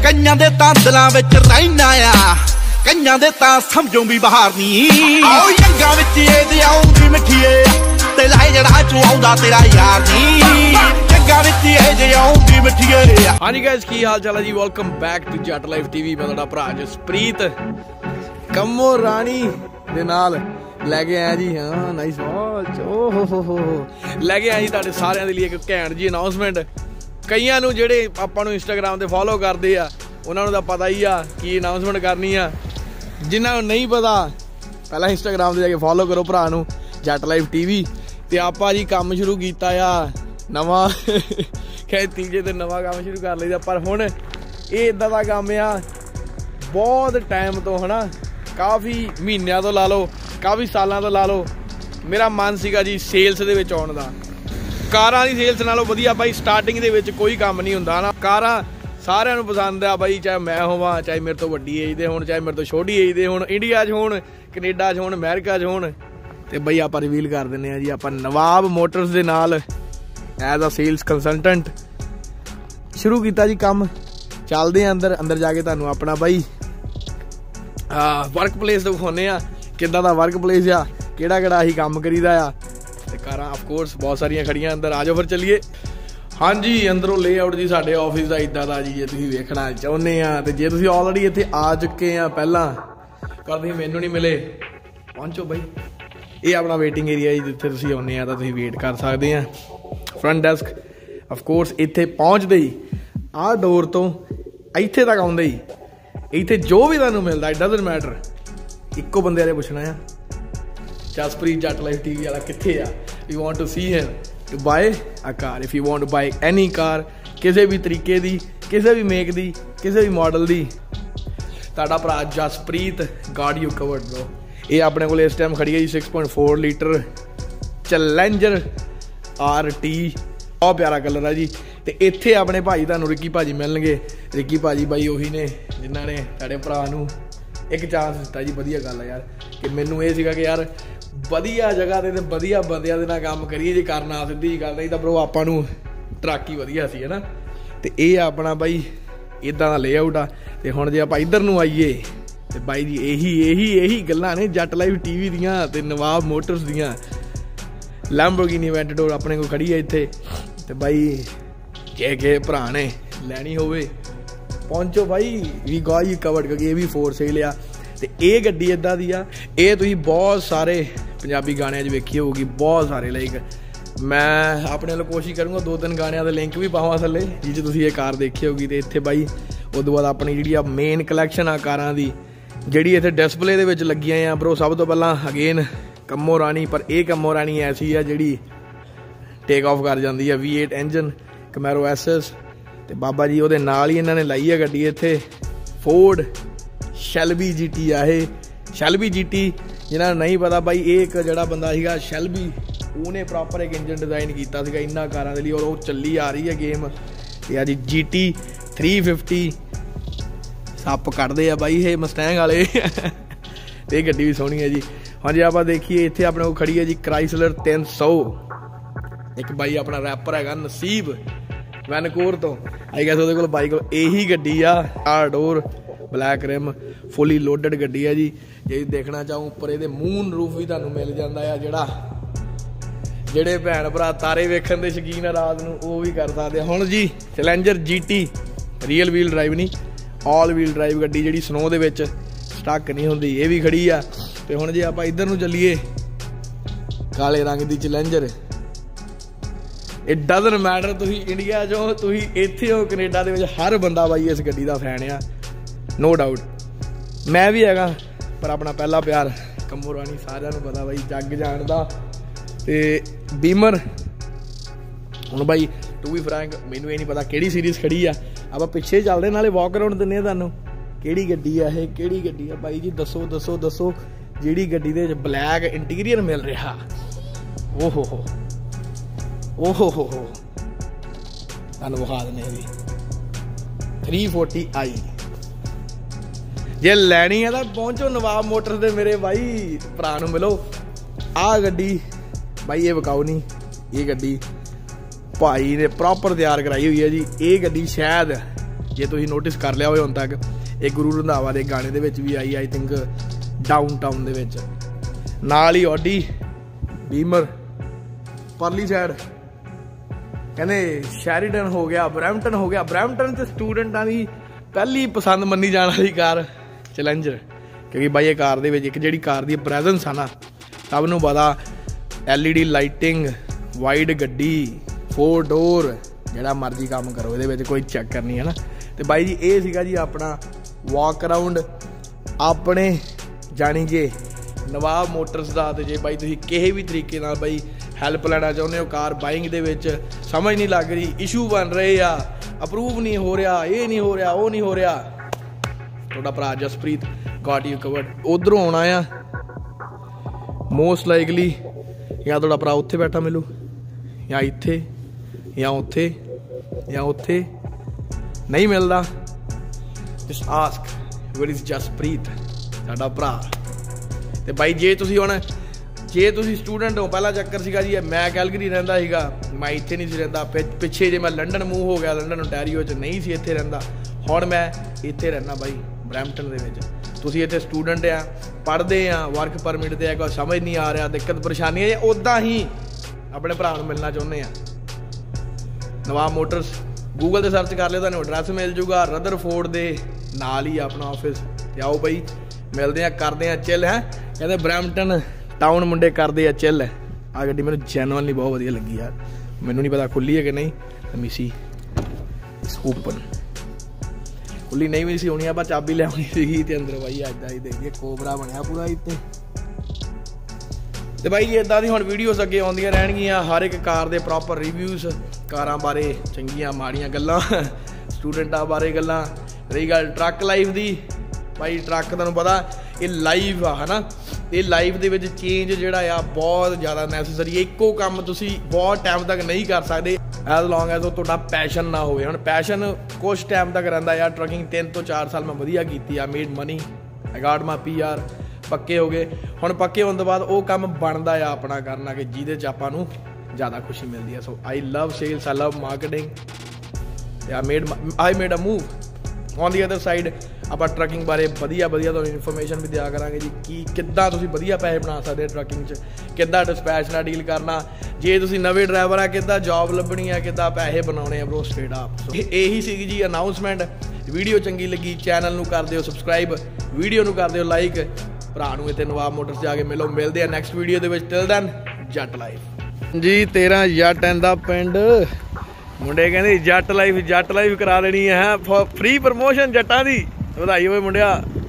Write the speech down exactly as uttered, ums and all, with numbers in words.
कईयां दे तां दिलां विच रहिना आ, कईयां दे तां समझों भी बाहर नी। आओ यंगा विच एदे आउंदी मिठीए ते लाए जड़ा चो आउंदा तेरा यार नी। यंगा विच एदे आउंदी मिठीए। हाँ जी गाइस, की हाल चाल है जी? Welcome back to Jatt life TV. मैं तुहाडा भरा जसप्रीत कम्मो राणी दे नाल लैके आया जी। हाँ नाइस वॉच। ओ हो हो हो लैके आया जी तुहाडे सारिਆਂ ਦੇ ਲਈ ਇੱਕ ਘੈਂਟ जी अनाउंसमेंट। ਕਈਆਂ ਨੂੰ ਜਿਹੜੇ ਆਪਾਂ ਨੂੰ ਇੰਸਟਾਗ੍ਰਾਮ ਤੇ ਫੋਲੋ ਕਰਦੇ ਆ ਉਹਨਾਂ ਨੂੰ ਤਾਂ ਪਤਾ ਹੀ ਆ ਕੀ ਅਨਾਉਂਸਮੈਂਟ ਕਰਨੀ ਆ। ਜਿਨ੍ਹਾਂ ਨੂੰ ਨਹੀਂ ਪਤਾ ਪਹਿਲਾਂ ਇੰਸਟਾਗ੍ਰਾਮ ਤੇ ਜਾ ਕੇ ਫੋਲੋ ਕਰੋ ਭਰਾ ਨੂੰ ਜੱਟ ਲਾਈਫ ਟੀਵੀ। ਤੇ ਆਪਾਂ ਜੀ ਕੰਮ ਸ਼ੁਰੂ ਕੀਤਾ ਆ ਨਵਾਂ, ਖੈਰ ਤੀਜੇ ਦਿਨ ਨਵਾਂ ਕੰਮ ਸ਼ੁਰੂ ਕਰ ਲਈਦਾ। ਪਰ ਹੁਣ ਇਹ ਇਦਾਂ ਦਾ ਕੰਮ ਆ ਬਹੁਤ ਟਾਈਮ ਤੋਂ, ਹਨਾ ਕਾਫੀ ਮਹੀਨਿਆਂ ਤੋਂ ਲਾ ਲਓ, ਕਾਫੀ ਸਾਲਾਂ ਤੋਂ ਲਾ ਲਓ, ਮੇਰਾ ਮਨ ਸੀਗਾ ਜੀ ਸੇਲਸ ਦੇ ਵਿੱਚ ਆਉਣ ਦਾ। ਕਾਰਾਂ ਦੀ ਸੇਲਸ ਨਾਲੋਂ ਵਧੀਆ ਬਾਈ ਸਟਾਰਟਿੰਗ ਦੇ ਵਿੱਚ ਕੋਈ ਕੰਮ ਨਹੀਂ ਹੁੰਦਾ ਨਾ। ਕਾਰਾਂ ਸਾਰਿਆਂ ਨੂੰ ਪਸੰਦ ਆ ਬਾਈ, ਚਾਹੇ ਮੈਂ ਹੋਵਾਂ, ਚਾਹੇ ਮੇਰੇ ਤੋਂ ਵੱਡੀ ਏਜ ਦੇ ਹੋਣ, ਚਾਹੇ ਮੇਰੇ ਤੋਂ ਛੋਟੀ ਏਜ ਦੇ ਹੋਣ, ਇੰਡੀਆ 'ਚ ਹੋਣ, ਕੈਨੇਡਾ 'ਚ ਹੋਣ, ਅਮਰੀਕਾ 'ਚ ਹੋਣ। ਤੇ ਬਈ ਆਪਾਂ ਰਿਵੀਲ ਕਰ ਦਿੰਦੇ ਹਾਂ ਜੀ, ਆਪਾਂ ਨਵਾਬ ਮੋਟਰਸ ਦੇ ਨਾਲ ਐਜ਼ ਅ ਸੇਲਸ ਕੰਸਲਟੈਂਟ ਸ਼ੁਰੂ ਕੀਤਾ ਜੀ ਕੰਮ। ਚੱਲਦੇ ਆ ਅੰਦਰ, ਅੰਦਰ ਜਾ ਕੇ ਤੁਹਾਨੂੰ ਆਪਣਾ ਬਾਈ ਵਰਕ ਪਲੇਸ ਦਿਖਾਉਂਦੇ ਆ ਕਿੱਦਾਂ ਦਾ ਵਰਕ ਪਲੇਸ ਆ, ਕਿਹੜਾ ਕਿਹੜਾ ਅਸੀਂ ਕੰਮ ਕਰੀਦਾ ਆ। ਤੇ ਕਾਰਾਂ ਆਫ ਕੋਰਸ ਬਹੁਤ ਸਾਰੀਆਂ ਖੜੀਆਂ ਅੰਦਰ। ਆ ਜਾਓ ਫਿਰ ਚੱਲੀਏ। ਹਾਂਜੀ, ਅੰਦਰੋਂ ਲੇਆਊਟ ਜੀ ਸਾਡੇ ਆਫਿਸ ਦਾ ਇੱਦਾਂ ਦਾ ਜੀ, ਜੇ ਤੁਸੀਂ ਵੇਖਣਾ ਚਾਹੁੰਦੇ ਆ। ਤੇ ਜੇ ਤੁਸੀਂ ਆਲਰੇਡੀ ਇੱਥੇ ਆ ਚੁੱਕੇ ਆ ਪਹਿਲਾਂ, ਪਰ ਤੁਸੀਂ ਮੈਨੂੰ ਨਹੀਂ ਮਿਲੇ, ਪਹੁੰਚੋ ਬਾਈ। ਇਹ ਆਪਣਾ ਵੇਟਿੰਗ ਏਰੀਆ ਜੀ, ਜਿੱਥੇ ਤੁਸੀਂ ਆਉਂਦੇ ਆ ਤਾਂ ਤੁਸੀਂ ਵੇਟ ਕਰ ਸਕਦੇ ਆ। ਫਰੰਟ ਡੈਸਕ ਆਫ ਕੋਰਸ ਇੱਥੇ ਪਹੁੰਚਦੇ ਹੀ ਆਹ ਡੋਰ ਤੋਂ ਇੱਥੇ ਤੱਕ ਆਉਂਦੇ ਹੀ ਇੱਥੇ ਜੋ ਵੀ ਤੁਹਾਨੂੰ ਮਿਲਦਾ ਇਟ ਡਜ਼ਨਟ ਮੈਟਰ, ਇੱਕੋ ਬੰਦੇ ਬਾਰੇ ਪੁੱਛਣਾ ਆ, ਜਸਪ੍ਰੀਤ ਜੱਟ ਲਾਈਫ ਟੀਵੀ ਵਾਲਾ ਕਿੱਥੇ ਆ। You want to see him to buy a car, if you want to buy any car, ਕਿਸੇ ਵੀ ਤਰੀਕੇ ਦੀ, ਕਿਸੇ ਵੀ ਮੇਕ ਦੀ, ਕਿਸੇ ਵੀ ਮਾਡਲ ਦੀ, ਤੁਹਾਡਾ ਭਰਾ Jaspreet god you covered bro. ਇਹ ਆਪਣੇ ਕੋਲ ਇਸ ਟਾਈਮ ਖੜੀ ਹੈ ਜੀ six point four litre challenger R T, ਬਹੁਤ ਪਿਆਰਾ ਕਲਰ ਆ ਜੀ। ਤੇ ਇੱਥੇ ਆਪਣੇ ਭਾਜੀ ਤੁਹਾਨੂੰ ਰਿੱਕੀ ਭਾਜੀ ਮਿਲਣਗੇ। ਰਿੱਕੀ ਭਾਜੀ ਬਾਈ ਉਹੀ ਨੇ ਜਿਨ੍ਹਾਂ ਨੇ ਤੁਹਾਡੇ ਭਰਾ ਨੂੰ ਇੱਕ ਚਾਂਸ ਦਿੱਤਾ ਜੀ। ਵਧੀਆ ਗੱਲ ਆ ਯਾਰ, ਕਿ ਮੈਨੂੰ ਇਹ ਸੀਗਾ ਕਿ ਯਾਰ ਵਧੀਆ ਜਗ੍ਹਾ 'ਤੇ ਤੇ ਵਧੀਆ ਬੰਦਿਆਂ ਦੇ ਨਾਲ ਕੰਮ ਕਰੀਏ। ਜੇ ਕਰਨਾ ਸਿੱਧੀ ਜੀ ਗੱਲ ਨਹੀਂ ਤਾਂ ਬਰੋ ਆਪਾਂ ਨੂੰ ਟਰੱਕ ਹੀ ਵਧੀਆ ਸੀ, ਹੈ ਨਾ। ਤੇ ਇਹ ਆਪਣਾ ਬਾਈ ਇੱਦਾਂ ਦਾ ਲੇਆਊਟ ਆ। ਤੇ ਹੁਣ ਜੇ ਆਪਾਂ ਇੱਧਰ ਨੂੰ ਆਈਏ ਤੇ ਬਾਈ ਜੀ ਇਹੀ ਇਹੀ ਇਹੀ ਗੱਲਾਂ ਨੇ ਜੱਟ ਲਾਈਵ ਟੀਵੀ ਦੀਆਂ ਤੇ ਨਵਾਬ ਮੋਟਰਸ ਦੀਆਂ। ਲੈਂਬੋਰਗਿਨੀ ਅਵੈਂਟਡੋਰ ਆਪਣੇ ਕੋਲ ਖੜੀ ਹੈ ਇੱਥੇ। ਤੇ ਬਾਈ ਜੇ ਕਿਸੇ ਭਰਾ ਨੇ ਲੈਣੀ ਹੋਵੇ ਪਹੁੰਚੋ ਬਾਈ, ਵੀ ਗॉट ਯੂ ਕਵਰਡ, ਕਿਉਂਕਿ ਇਹ ਵੀ ਫੋਰ ਸੇਲ ਆ। ਤੇ ਇਹ ਗੱਡੀ ਇੱਦਾਂ ਦੀ ਆ, ਇਹ ਤੁਸੀਂ ਬਹੁਤ ਸਾਰੇ ਪੰਜਾਬੀ ਗਾਣਿਆਂ 'ਚ ਵੇਖੀ ਹੋਊਗੀ, ਬਹੁਤ ਸਾਰੇ। ਲਾਈਕ ਮੈਂ ਆਪਣੇ ਵੱਲੋਂ ਕੋਸ਼ਿਸ਼ ਕਰੂੰਗਾ ਦੋ ਤਿੰਨ ਗਾਣਿਆਂ ਦੇ ਲਿੰਕ ਵੀ ਪਾਵਾਂ ਥੱਲੇ, ਜਿਹ 'ਚ ਤੁਸੀਂ ਇਹ ਕਾਰ ਦੇਖੀ ਹੋਊਗੀ। ਤੇ ਇੱਥੇ ਬਾਈ ਉਦੋਂ ਬਾਅਦ ਆਪਣੀ ਜਿਹੜੀ ਆ ਮੇਨ ਕਲੈਕਸ਼ਨ ਆ ਕਾਰਾਂ ਦੀ, ਜਿਹੜੀ ਇੱਥੇ ਡਿਸਪਲੇ ਦੇ ਵਿੱਚ ਲੱਗੀਆਂ ਆ ਬਰੋ। ਸਭ ਤੋਂ ਪਹਿਲਾਂ ਅਗੇਨ ਕੰਮੋ ਰਾਣੀ, ਪਰ ਇਹ ਕੰਮੋ ਰਾਣੀ ਐਸੀ ਆ ਜਿਹੜੀ ਟੇਕ ਆਫ ਕਰ ਜਾਂਦੀ ਆ। V eight engine Camaro S S. ਤੇ ਬਾਬਾ ਜੀ ਉਹਦੇ ਨਾਲ ਹੀ ਇਹਨਾਂ ਨੇ ਲਾਈ ਆ ਗੱਡੀ ਇੱਥੇ ਫੋਰਡ ਸ਼ੈਲਬੀ ਜੀ ਟੀ ਆ। ਇਹ ਸ਼ੈਲਬੀ ਜੀ ਟੀ ਜਿਹਨਾਂ ਨੂੰ ਨਹੀਂ ਪਤਾ ਬਾਈ, ਇਹ ਇੱਕ ਜਿਹੜਾ ਬੰਦਾ ਸੀਗਾ ਸ਼ੈਲਬੀ, ਉਹਨੇ ਪ੍ਰੋਪਰ ਇੱਕ ਇੰਜਨ ਡਿਜ਼ਾਈਨ ਕੀਤਾ ਸੀਗਾ ਇਹਨਾਂ ਕਾਰਾਂ ਦੇ ਲਈ, ਔਰ ਉਹ ਚੱਲੀ ਆ ਰਹੀ ਹੈ ਗੇਮ। ਤੇ ਆ ਜੀ ਜੀ ਟੀ ਥ੍ਰੀ ਫਿਫਟੀ ਸੱਪ ਕੱਢਦੇ ਆ ਬਾਈ ਇਹ ਮਸਟੈਂਗ ਵਾਲੇ। ਤੇ ਇਹ ਗੱਡੀ ਵੀ ਸੋਹਣੀ ਹੈ ਜੀ। ਹਾਂ ਜੀ, ਆਪਾਂ ਦੇਖੀਏ ਇੱਥੇ ਆਪਣੇ ਕੋਲ ਖੜੀ ਹੈ ਜੀ ਕ੍ਰਾਈਸਲਰ ਤਿੰਨ ਸੌ। ਇੱਕ ਬਾਈ ਆਪਣਾ ਰੈਪਰ ਹੈਗਾ ਨਸੀਬ ਵੈਨਕੂਵਰ ਤੋਂ, ਆਈ ਗੈਸ ਉਹਦੇ ਕੋਲ ਬਾਈਕ ਇਹੀ ਗੱਡੀ ਆ। ਆਰ door black rim fully loaded ਗੱਡੀ ਆ ਜੀ। ਜੇ ਦੇਖਣਾ ਚਾਹੋ ਉੱਪਰ ਇਹਦੇ ਮੂਨ ਰੂਫ ਵੀ ਤੁਹਾਨੂੰ ਮਿਲ ਜਾਂਦਾ ਆ, ਜਿਹੜਾ ਜਿਹੜੇ ਭੈਣ ਭਰਾ ਤਾਰੇ ਵੇਖਣ ਦੇ ਸ਼ੌਕੀਨ ਆ ਰਾਤ ਨੂੰ ਉਹ ਵੀ ਕਰ ਸਕਦੇ ਆ। ਹੁਣ ਜੀ challenger G T real wheel drive ਨਹੀਂ, ਆਲ ਵੀਲ ਡਰਾਈਵ ਗੱਡੀ, ਜਿਹੜੀ ਸਨੋ ਦੇ ਵਿੱਚ ਸਟਕ ਨਹੀਂ ਹੁੰਦੀ, ਇਹ ਵੀ ਖੜੀ ਆ। ਤੇ ਹੁਣ ਜੇ ਆਪਾਂ ਇੱਧਰ ਨੂੰ ਚੱਲੀਏ, ਕਾਲੇ ਰੰਗ ਦੀ ਚੈਲੰਜਰ, ਇਟ ਡਜ਼ਨਟ ਮੈਟਰ ਤੁਸੀਂ ਇੰਡੀਆ 'ਚੋਂ, ਤੁਸੀਂ ਇੱਥੇ ਹੋ, ਕੈਨੇਡਾ ਦੇ ਵਿੱਚ, ਹਰ ਬੰਦਾ ਬਾਈ ਇਸ ਗੱਡੀ ਦਾ ਫੈਨ ਆ, ਨੋ ਡਾਊਟ। ਮੈਂ ਵੀ ਹੈਗਾ, ਪਰ ਆਪਣਾ ਪਹਿਲਾ ਪਿਆਰ ਕੰਮੋ ਰਾਣੀ ਸਾਰਿਆਂ ਨੂੰ ਪਤਾ ਬਾਈ, ਜੱਗ ਜਾਣਦਾ। ਤੇ ਬੀਮਰ ਹੁਣ ਬਾਈ ਟੂ ਬੀ ਫਰੈਂਕ ਮੈਨੂੰ ਇਹ ਨਹੀਂ ਪਤਾ ਕਿਹੜੀ ਸੀਰੀਜ਼ ਖੜੀ ਆ। ਆਪਾਂ ਪਿੱਛੇ ਚੱਲਦੇ, ਨਾਲੇ ਵਾਕ ਅਰਾਊਂਡ ਦਿੰਦੇ ਆ ਤੁਹਾਨੂੰ ਕਿਹੜੀ ਗੱਡੀ ਆ ਇਹ, ਕਿਹੜੀ ਗੱਡੀ ਆ ਬਾਈ ਜੀ, ਦੱਸੋ ਦੱਸੋ ਦੱਸੋ। ਜਿਹੜੀ ਗੱਡੀ ਦੇ ਵਿੱਚ ਬਲੈਕ ਇੰਟੀਰੀਅਰ ਮਿਲ ਰਿਹਾ, ਓ ਹੋ ਹੋ ਓ ਹੋ ਹੋ ਹੋ ਤੁਹਾਨੂੰ ਵਿਖਾ ਦਿੰਦੇ ਵੀ ਥ੍ਰੀ ਫੋਰਟੀ ਆਈ। ਜੇ ਲੈਣੀ ਹੈ ਤਾਂ ਪਹੁੰਚੋ ਨਵਾਬ ਮੋਟਰਸ ਦੇ ਮੇਰੇ ਬਾਈ ਭਰਾ ਨੂੰ ਮਿਲੋ। ਆਹ ਗੱਡੀ ਬਾਈ ਇਹ ਵਿਕਾਊ ਨਹੀਂ, ਇਹ ਗੱਡੀ ਭਾਈ ਨੇ ਪ੍ਰੋਪਰ ਤਿਆਰ ਕਰਾਈ ਹੋਈ ਹੈ ਜੀ। ਇਹ ਗੱਡੀ ਸ਼ਾਇਦ ਜੇ ਤੁਸੀਂ ਨੋਟਿਸ ਕਰ ਲਿਆ ਹੋਵੇ ਹੁਣ ਤੱਕ, ਇਹ ਗੁਰੂ ਰੰਧਾਵਾ ਦੇ ਗਾਣੇ ਦੇ ਵਿੱਚ ਵੀ ਆਈ, ਆਈ ਥਿੰਕ ਡਾਊਨ ਟਾਊਨ ਦੇ ਵਿੱਚ। ਨਾਲ ਹੀ ਆਡੀ ਬੀਮਰ ਪਰਲੀ ਸਾਈਡ, ਕਹਿੰਦੇ ਸ਼ੈਰੀਡਨ ਹੋ ਗਿਆ, ਬਰੈਂਪਟਨ ਹੋ ਗਿਆ। ਬਰੈਂਪਟਨ 'ਚ ਸਟੂਡੈਂਟਾਂ ਦੀ ਪਹਿਲੀ ਪਸੰਦ ਮੰਨੀ ਜਾਣ ਵਾਲੀ ਕਾਰ ਚੈਲੰਜਰ, ਕਿਉਂਕਿ ਬਾਈ ਇਹ ਕਾਰ ਦੇ ਵਿੱਚ ਇੱਕ ਜਿਹੜੀ ਕਾਰ ਦੀ ਪ੍ਰੈਜ਼ੈਂਸ ਆ ਨਾ, ਸਭ ਨੂੰ ਪਤਾ, L E D lighting, wide ਗੱਡੀ, ਫੋਰ ਡੋਰ, ਜਿਹੜਾ ਮਰਜ਼ੀ ਕੰਮ ਕਰੋ ਇਹਦੇ ਵਿੱਚ, ਕੋਈ ਚੱਕਰ ਨਹੀਂ ਹੈ ਨਾ। ਤੇ ਬਾਈ ਜੀ ਇਹ ਸੀਗਾ ਜੀ ਆਪਣਾ ਵਾਕ ਅਰਾਊਂਡ ਆਪਣੇ ਜਾਣੀ ਕਿ ਨਵਾਬ ਮੋਟਰਸ ਦਾ। ਤੇ ਜੇ ਬਾਈ ਤੁਸੀਂ ਕਿਸੇ ਵੀ ਤਰੀਕੇ ਨਾਲ ਬਾਈ ਹੈਲਪ ਲੈਣਾ ਚਾਹੁੰਦੇ ਹੋ ਕਾਰ ਬਾਇੰਗ ਦੇ ਵਿੱਚ, ਸਮਝ ਨਹੀਂ ਲੱਗ ਰਹੀ, ਇਸ਼ੂ ਬਣ ਰਹੇ ਆ, ਅਪਰੂਵ ਨਹੀਂ ਹੋ ਰਿਹਾ, ਇਹ ਨਹੀਂ ਹੋ ਰਿਹਾ, ਉਹ ਨਹੀਂ ਹੋ ਰਿਹਾ, ਤੁਹਾਡਾ ਭਰਾ ਜਸਪ੍ਰੀਤ ਗਾਟ ਯੂ ਕਵਰਡ। ਉਧਰੋਂ ਆਉਣਾ ਆ ਮੋਸਟ ਲਾਈਕਲੀ, ਜਾਂ ਤੁਹਾਡਾ ਭਰਾ ਉੱਥੇ ਬੈਠਾ ਮਿਲੂ, ਜਾਂ ਇੱਥੇ, ਜਾਂ ਉੱਥੇ, ਜਾਂ ਉੱਥੇ। ਨਹੀਂ ਮਿਲਦਾ, just ask where is Jaspreet, ਸਾਡਾ ਭਰਾ। ਤੇ ਬਾਈ ਜੇ ਤੁਸੀਂ ਹੁਣ ਜੇ ਤੁਸੀਂ ਸਟੂਡੈਂਟ ਹੋ, ਪਹਿਲਾ ਚੱਕਰ ਸੀਗਾ ਜੀ ਮੈਂ ਕੈਲਗਰੀ ਰਹਿੰਦਾ ਸੀਗਾ, ਮੈਂ ਇੱਥੇ ਨਹੀਂ ਸੀ ਰਹਿੰਦਾ। ਪਿੱਛੇ ਜੇ ਮੈਂ ਲੰਡਨ ਮੂਵ ਹੋ ਗਿਆ, ਲੰਡਨ ਓਨਟਾਰੀਓ 'ਚ ਨਹੀਂ ਸੀ ਇੱਥੇ ਰਹਿੰਦਾ, ਹੁਣ ਮੈਂ ਇੱਥੇ ਰਹਿੰਦਾ ਬਾਈ ਬਰੈਂਪਟਨ ਦੇ ਵਿੱਚ। ਤੁਸੀਂ ਇੱਥੇ ਸਟੂਡੈਂਟ ਆ, ਪੜ੍ਹਦੇ ਆ, ਵਰਕ ਪਰਮਿਟ 'ਤੇ ਆ, ਕੋਈ ਸਮਝ ਨਹੀਂ ਆ ਰਿਹਾ, ਦਿੱਕਤ ਪਰੇਸ਼ਾਨੀ ਹੈ, ਉੱਦਾਂ ਹੀ ਆਪਣੇ ਭਰਾ ਨੂੰ ਮਿਲਣਾ ਚਾਹੁੰਦੇ ਆ, ਨਵਾਬ ਮੋਟਰਸ ਗੂਗਲ 'ਤੇ ਸਰਚ ਕਰ ਲਿਓ, ਤੁਹਾਨੂੰ ਐਡਰੈਸ ਮਿਲ ਜੂਗਾ ਰਦਰਫੋਰਡ ਦੇ ਨਾਲ ਹੀ ਆਪਣਾ ਆਫਿਸ। ਤੇ ਆਓ ਬਾਈ ਮਿਲਦੇ ਆ, ਕਰਦੇ ਆ ਚਿੱਲ। ਹੈ ਕਹਿੰਦੇ ਬਰੈਂਪਟਨ ਟਾਊਨ ਮੁੰਡੇ ਕਰਦੇ ਆ ਚਿੱਲ। ਆ ਗੱਡੀ ਮੈਨੂੰ ਜੈਨੂਅਨਲੀ ਬਹੁਤ ਵਧੀਆ ਲੱਗੀ ਯਾਰ, ਮੈਨੂੰ ਨਹੀਂ ਪਤਾ ਖੁੱਲੀ ਹੈ ਕਿ ਨਹੀਂ, ਮਿਸੀ ਓਪਨ ਖੁੱਲੀ ਨਹੀਂ ਵੀ ਸੀ ਹੋਣੀ, ਆਪਾਂ ਚਾਬੀ ਲਿਆਉਣੀ ਸੀਗੀ। ਤੇ ਅੰਦਰ ਬਾਈ ਇੱਦਾਂ ਹੀ ਦੇਖੀਏ ਕੋਬਰਾ ਬਣਿਆ ਪੂਰਾ ਇੱਥੇ। ਤੇ ਬਾਈ ਜੀ ਇੱਦਾਂ ਦੀ ਹੁਣ ਵੀਡੀਓਜ਼ ਅੱਗੇ ਆਉਂਦੀਆਂ ਰਹਿਣਗੀਆਂ, ਹਰ ਇੱਕ ਕਾਰ ਦੇ ਪ੍ਰੋਪਰ ਰਿਵਿਊਜ਼, ਕਾਰਾਂ ਬਾਰੇ ਚੰਗੀਆਂ ਮਾੜੀਆਂ ਗੱਲਾਂ, ਸਟੂਡੈਂਟਾਂ ਬਾਰੇ ਗੱਲਾਂ। ਰਹੀ ਗੱਲ ਟਰੱਕ ਲਾਈਫ ਦੀ, ਬਾਈ ਟਰੱਕ ਤੁਹਾਨੂੰ ਪਤਾ ਇਹ ਲਾਈਵ ਆ, ਹੈ ਨਾ, ਇਹ ਲਾਈਫ ਦੇ ਵਿੱਚ ਚੇਂਜ ਜਿਹੜਾ ਆ ਬਹੁਤ ਜ਼ਿਆਦਾ ਨੈਸੈਸਰੀ ਹੈ। ਇੱਕੋ ਕੰਮ ਤੁਸੀਂ ਬਹੁਤ ਟਾਈਮ ਤੱਕ ਨਹੀਂ ਕਰ ਸਕਦੇ ਐਜ਼ ਲੌਂਗ ਐਜ਼ ਉਹ ਤੁਹਾਡਾ ਪੈਸ਼ਨ ਨਾ ਹੋਵੇ। ਹੁਣ ਪੈਸ਼ਨ ਕੁਛ ਟਾਈਮ ਤੱਕ ਰਹਿੰਦਾ ਯਾਰ, ਟਰੱਕਿੰਗ ਤਿੰਨ ਤੋਂ ਚਾਰ ਸਾਲ ਮੈਂ ਵਧੀਆ ਕੀਤੀ ਆ, made money, I got my P R, ਪੱਕੇ ਹੋ ਗਏ। ਹੁਣ ਪੱਕੇ ਹੋਣ ਤੋਂ ਬਾਅਦ ਉਹ ਕੰਮ ਬਣਦਾ ਆ ਆਪਣਾ ਕਰਨਾ, ਕਿ ਜਿਹਦੇ 'ਚ ਆਪਾਂ ਨੂੰ ਜ਼ਿਆਦਾ ਖੁਸ਼ੀ ਮਿਲਦੀ ਹੈ। So I love sales, I love marketing, I made I made a move on the other side. ਆਪਾਂ ਟਰੱਕਿੰਗ ਬਾਰੇ ਵਧੀਆ ਵਧੀਆ ਤੁਹਾਨੂੰ ਇਨਫੋਰਮੇਸ਼ਨ ਵੀ ਦਿਆ ਕਰਾਂਗੇ ਜੀ, ਕਿ ਕਿੱਦਾਂ ਤੁਸੀਂ ਵਧੀਆ ਪੈਸੇ ਬਣਾ ਸਕਦੇ ਟਰੱਕਿੰਗ 'ਚ, ਕਿੱਦਾਂ ਡਿਸਪੈਚ ਨਾਲ ਡੀਲ ਕਰਨਾ, ਜੇ ਤੁਸੀਂ ਨਵੇਂ ਡਰਾਈਵਰ ਆ ਕਿੱਦਾਂ ਜੌਬ ਲੱਭਣੀ ਆ, ਕਿੱਦਾਂ ਪੈਸੇ ਬਣਾਉਣੇ ਆ ਬਰੋ ਸਟ੍ਰੇਟ ਆਪ। ਸੋ ਇਹੀ ਸੀਗੀ ਜੀ ਅਨਾਊਂਸਮੈਂਟ। ਵੀਡੀਓ ਚੰਗੀ ਲੱਗੀ ਚੈਨਲ ਨੂੰ ਕਰ ਦਿਓ ਸਬਸਕ੍ਰਾਈਬ, ਵੀਡੀਓ ਨੂੰ ਕਰ ਦਿਓ ਲਾਈਕ, ਭਰਾ ਨੂੰ ਇੱਥੇ ਨਵਾਬ ਮੋਟਰਸ ਜਾ ਕੇ ਮਿਲੋ। ਮਿਲਦੇ ਆ ਨੈਕਸਟ ਵੀਡੀਓ ਦੇ ਵਿੱਚ, ਟਿਲ ਦੈਨ ਜੱਟ ਲਾਈਫ ਜੀ। ਤੇਰਾ ਜੱਟ ਐਂਦਾ ਪਿੰਡ, ਮੁੰਡੇ ਕਹਿੰਦੇ ਜੱਟ ਲਾਈਫ ਜੱਟ ਲਾਈਫ ਕਰਾ ਲੈਣੀ ਹੈ, ਫ੍ਰੀ ਪ੍ਰਮੋਸ਼ਨ ਜੱਟਾਂ ਦੀ, ਵਧਾਈ ਹੋਵੇ ਮੁੰਡਿਆ।